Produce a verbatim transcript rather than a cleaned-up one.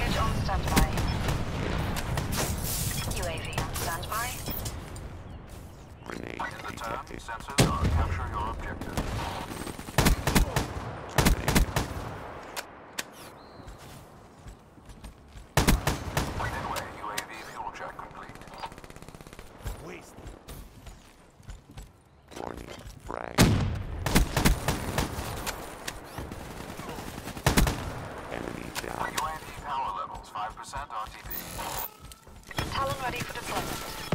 Bridge on standby. U A V on standby. Grenade In the turn, detected. sensors are capture your objective. Within way, U A V fuel check complete. Waste. Warning. Frag. Enemy down. U A V power levels five percent R T B. Talon ready for deployment.